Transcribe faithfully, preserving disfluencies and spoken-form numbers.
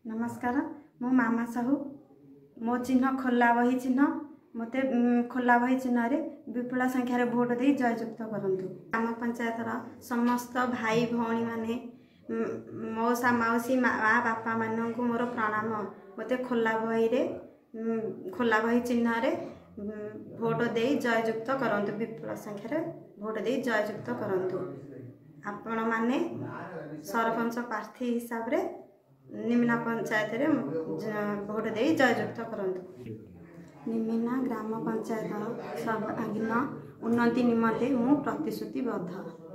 नमस्कार मो मामा साहू मो चिन्ह खोला बही चिन्ह मते खोला बही चिन्ह रे विपुल संख्यार भोट दे जययुक्त करंतु। ग्राम पंचायत समस्त भाई भौणी माने मौसा मौसी माँ बापा मानक मोर प्रणाम। मते खोला बही रे खोला बही चिन्ह रे भोट दे जययुक्त करंतु। विपुल संख्यार भोट दे जययुक्त करंतु। आपण माने सरपंच प्रार्थी हिसाब रे निमिना पंचायत रे भोट दे जययुक्त करंतु। निमिना ग्राम पंचायत सर्वांगीन उन्नति निमंते मु प्रतिश्रुतिबद्ध।